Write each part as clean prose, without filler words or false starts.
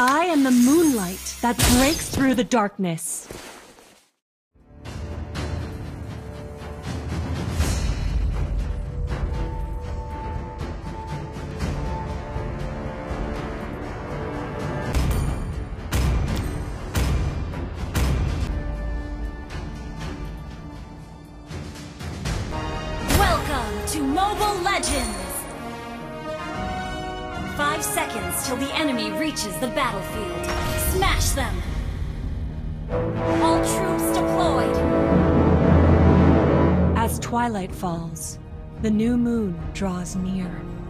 I am the moonlight that breaks through the darkness. Welcome to Mobile Legends! 5 seconds till the enemy reaches the battlefield. Smash them! All troops deployed! As twilight falls, the new moon draws near.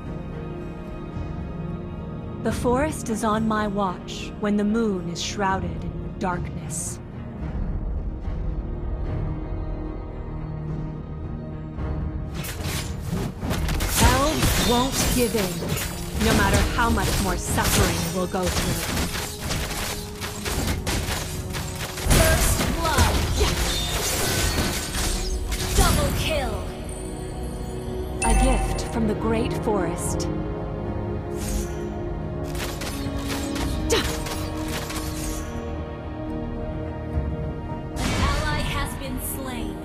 The forest is on my watch when the moon is shrouded in darkness. Elves won't give in. No matter how much more suffering we'll go through. First blood! Double kill! A gift from the great forest. An ally has been slain.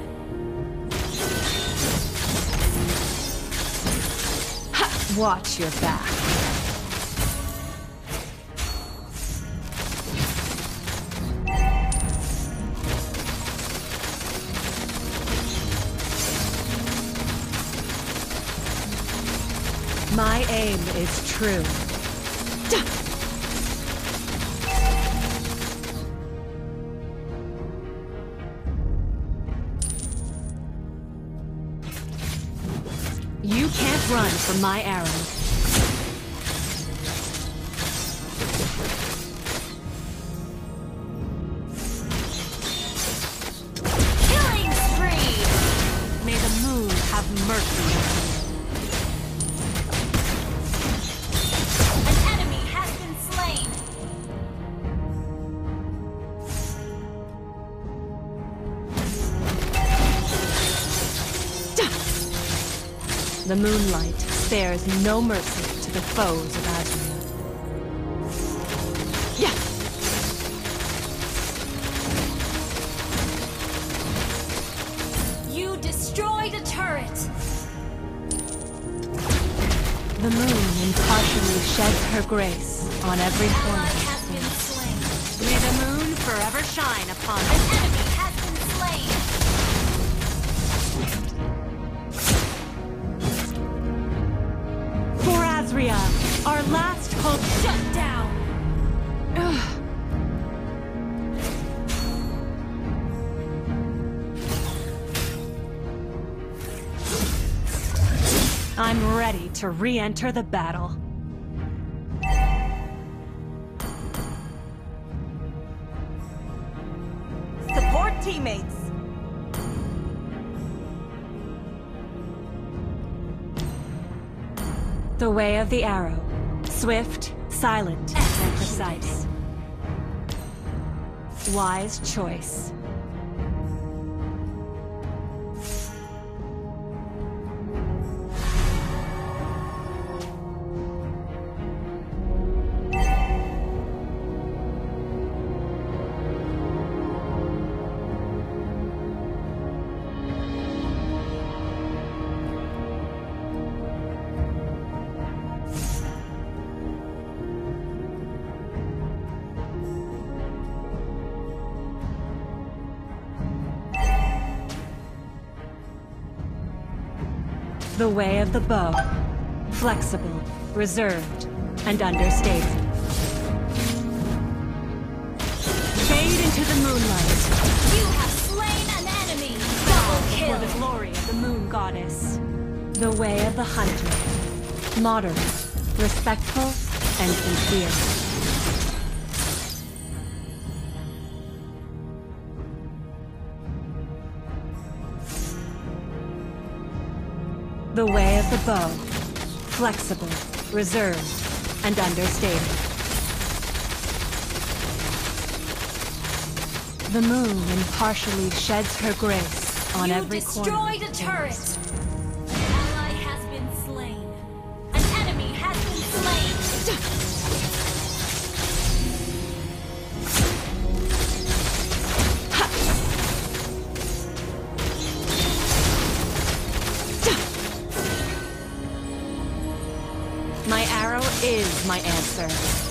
Watch your back. My aim is true. You can't run from my arrow. Killing spree! May the moon have mercy on you. An enemy has been slain! The moonlight spares no mercy to the foes of Azria. You destroyed a turret! The moon impartially sheds her grace on every Ally corner. has been slain. May the moon forever shine upon An us. enemy has been slain! For Azria, our last hope. Shut down! I'm ready to re-enter the battle. Support teammates. The way of the arrow. Swift, silent, and precise. Wise choice. The way of the bow. Flexible, reserved, and understated. Fade into the moonlight. You have slain an enemy! Double For kill! the glory of the moon goddess. The way of the hunter. Modern, respectful, and sincere. The way of the bow. Flexible, reserved, and understated. The moon impartially sheds her grace on every corner. You destroyed a turret! An ally has been slain. An enemy has been slain! is my answer.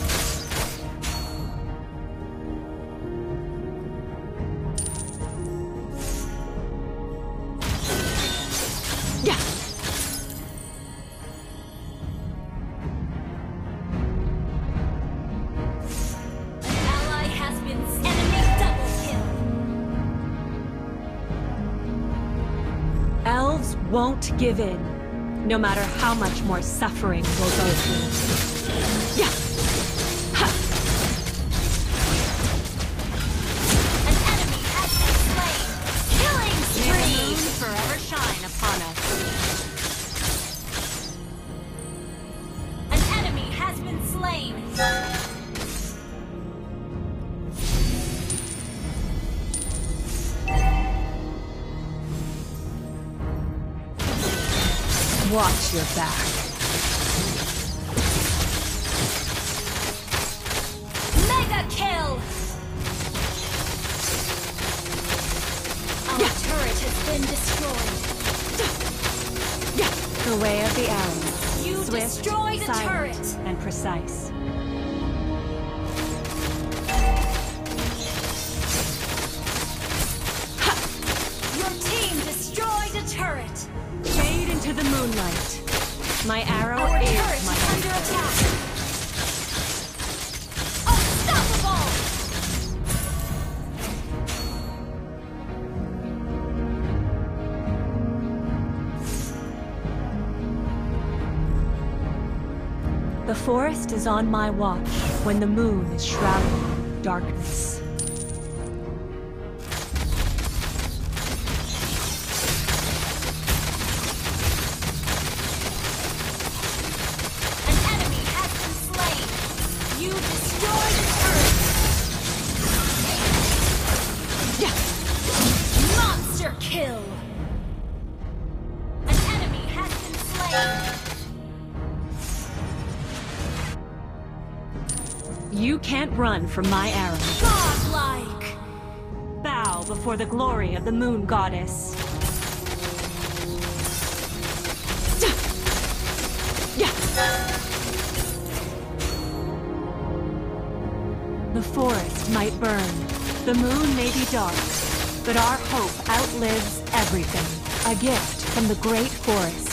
Yeah. An ally has been enemy double kill. Elves won't give in, no matter how much more suffering we'll go through. Yeah. Ha. An enemy has been slain. Killing May the spree. moon forever shine upon us. An enemy has been slain. Watch your back. Mega kill. Our turret has been destroyed. Yeah. The way of the arrow. You Swift, destroyed a silent, turret. and precise. Your team destroyed a turret. Fade into the moonlight. My arrow Our is turret my is under attack. Unstoppable. The forest is on my watch when the moon is shrouded in darkness. An enemy has been slain. You destroyed a turret. Yeah. Monster kill. An enemy has been slain. You can't run from my arrow. Godlike. Bow before the glory of the moon goddess. Yeah. The forest might burn, the moon may be dark, but our hope outlives everything. A gift from the great forest.